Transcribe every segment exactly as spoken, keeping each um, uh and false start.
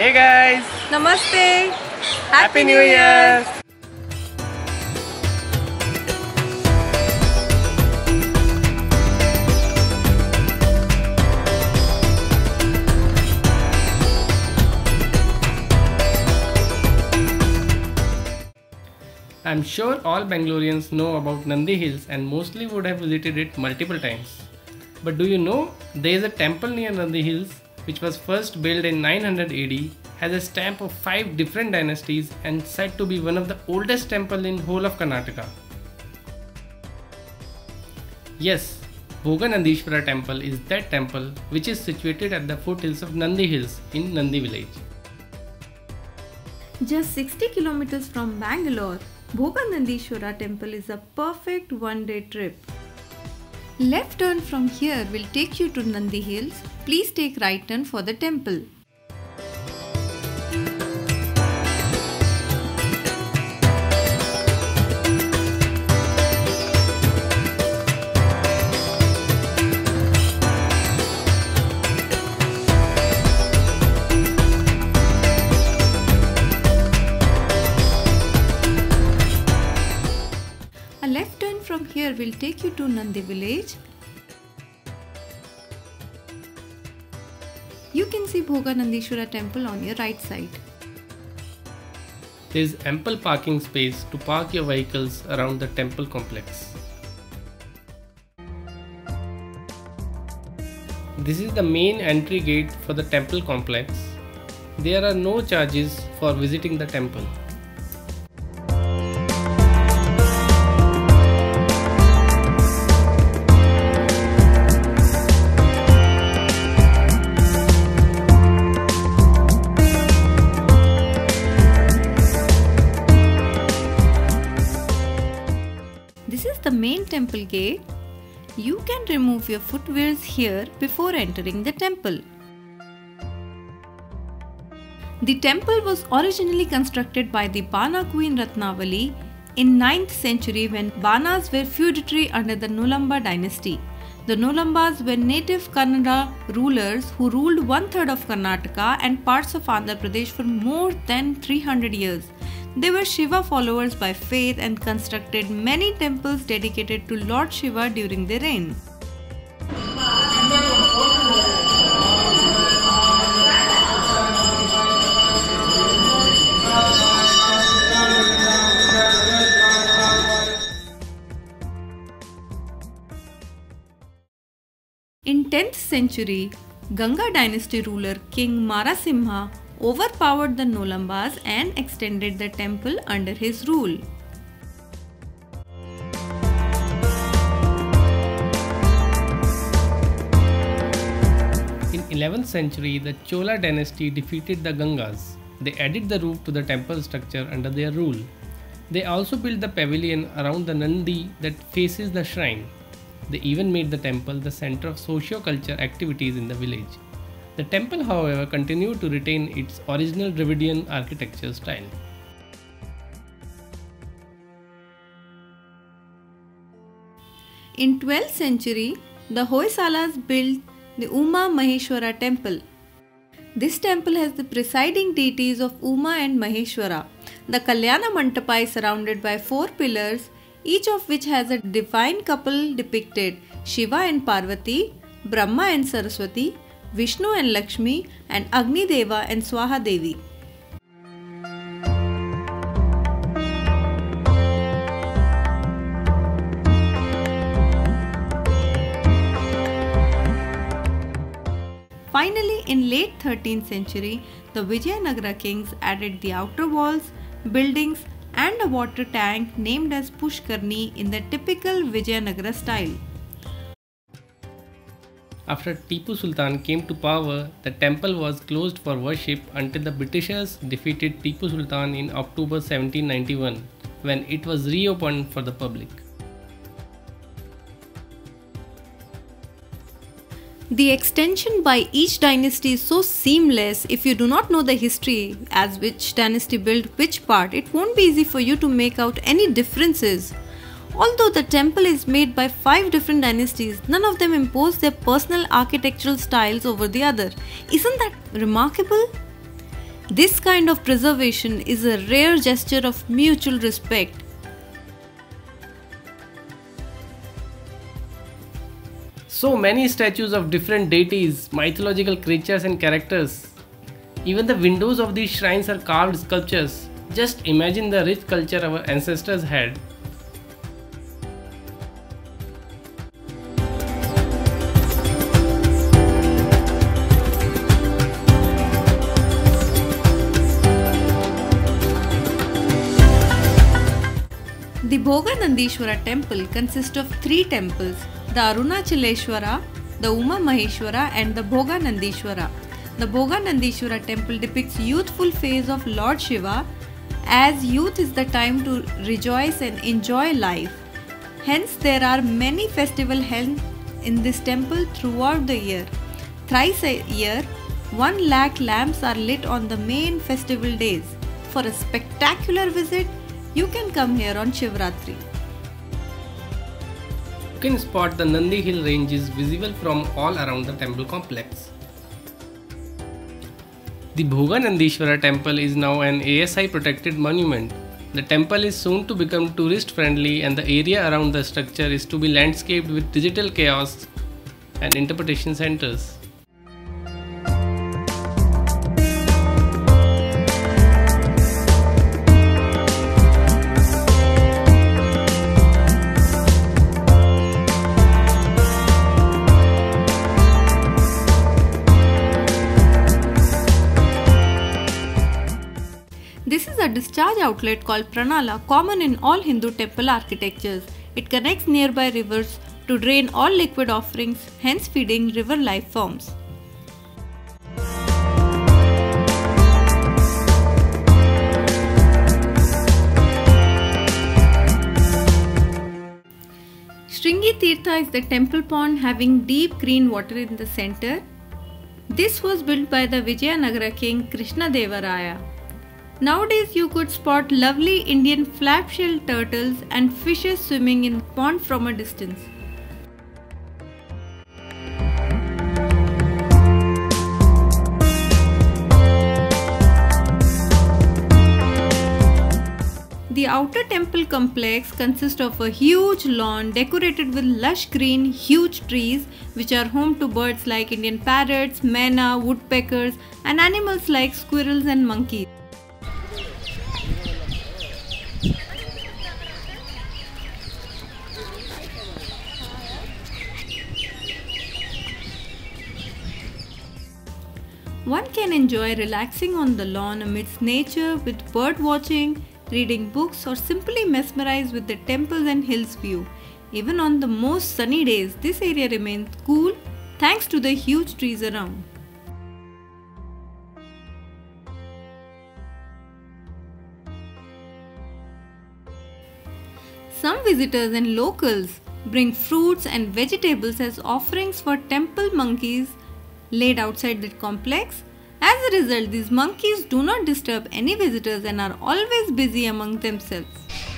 Hey guys! Namaste! Happy, Happy New Year! I'm sure all Bangaloreans know about Nandi Hills and mostly would have visited it multiple times. But do you know there is a temple near Nandi Hills which was first built in nine hundred A D, has a stamp of five different dynasties and said to be one of the oldest temple in whole of Karnataka. Yes, Bhoganandishwara temple is that temple which is situated at the foothills of Nandi Hills in Nandi village. Just sixty kilometers from Bangalore, Bhoganandishwara temple is a perfect one-day trip. Left turn from here will take you to Nandi Hills. Please take right turn for the temple. A left turn from here will take you to Nandi village. You can see Bhoganandishwara temple on your right side. There is ample parking space to park your vehicles around the temple complex. This is the main entry gate for the temple complex. There are no charges for visiting the temple. This is the main temple gate. You can remove your footwears here before entering the temple. The temple was originally constructed by the Bana Queen Ratnavali in ninth century when Banas were feudatory under the Nolamba dynasty. The Nolambas were native Kannada rulers who ruled one third of Karnataka and parts of Andhra Pradesh for more than three hundred years. They were Shiva followers by faith and constructed many temples dedicated to Lord Shiva during their reign. In tenth century, Ganga dynasty ruler King Marasimha overpowered the Nolambas and extended the temple under his rule. In eleventh century, the Chola dynasty defeated the Gangas. They added the roof to the temple structure under their rule. They also built the pavilion around the Nandi that faces the shrine. They even made the temple the center of socio-culture activities in the village. The temple, however, continued to retain its original Dravidian architecture style. In twelfth century, the Hoysalas built the Uma Maheshwara temple. This temple has the presiding deities of Uma and Maheshwara. The Kalyana Mandapa is surrounded by four pillars, each of which has a divine couple depicted: Shiva and Parvati, Brahma and Saraswati, Vishnu and Lakshmi, and Agni Deva and Swaha Devi. Finally, in late thirteenth century, the Vijayanagara kings added the outer walls, buildings, and a water tank named as Pushkarni in the typical Vijayanagara style. After Tipu Sultan came to power, the temple was closed for worship until the Britishers defeated Tipu Sultan in October seventeen ninety-one, when it was reopened for the public. The extension by each dynasty is so seamless. If you do not know the history as which dynasty built which part, it won't be easy for you to make out any differences. Although the temple is made by five different dynasties, none of them impose their personal architectural styles over the other. Isn't that remarkable? This kind of preservation is a rare gesture of mutual respect. So many statues of different deities, mythological creatures and characters. Even the windows of these shrines are carved sculptures. Just imagine the rich culture our ancestors had. The Bhoganandishwara temple consists of three temples, the Arunachaleshwara, the Uma Maheshwara and the Bhoganandishwara. The Bhoganandishwara temple depicts youthful phase of Lord Shiva, as youth is the time to rejoice and enjoy life. Hence there are many festivals held in this temple throughout the year. Thrice a year, one lakh lamps are lit on the main festival days. For a spectacular visit, you can come here on Shivratri. You can spot the Nandi Hill ranges visible from all around the temple complex. The Bhoganandishwara temple is now an A S I protected monument. The temple is soon to become tourist friendly and the area around the structure is to be landscaped with digital kiosks and interpretation centers. This is a discharge outlet called Pranala, common in all Hindu temple architectures. It connects nearby rivers to drain all liquid offerings, hence feeding river life forms. Shringi Tirtha is the temple pond having deep green water in the center. This was built by the Vijayanagara king Krishna Deva Raya. Nowadays you could spot lovely Indian flap-shell turtles and fishes swimming in the pond from a distance. The outer temple complex consists of a huge lawn decorated with lush green, huge trees which are home to birds like Indian parrots, myna, woodpeckers and animals like squirrels and monkeys. One can enjoy relaxing on the lawn amidst nature with bird watching, reading books or simply mesmerized with the temples and hills view. Even on the most sunny days, this area remains cool thanks to the huge trees around. Some visitors and locals bring fruits and vegetables as offerings for temple monkeys laid outside the complex. As a result, these monkeys do not disturb any visitors and are always busy among themselves.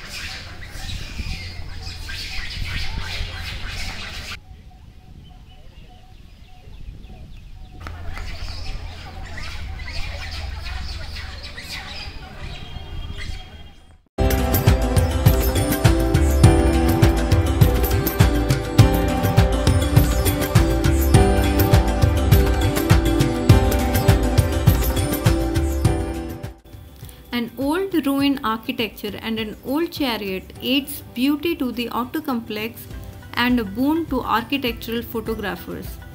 An old ruined architecture and an old chariot adds beauty to the outer complex and a boon to architectural photographers.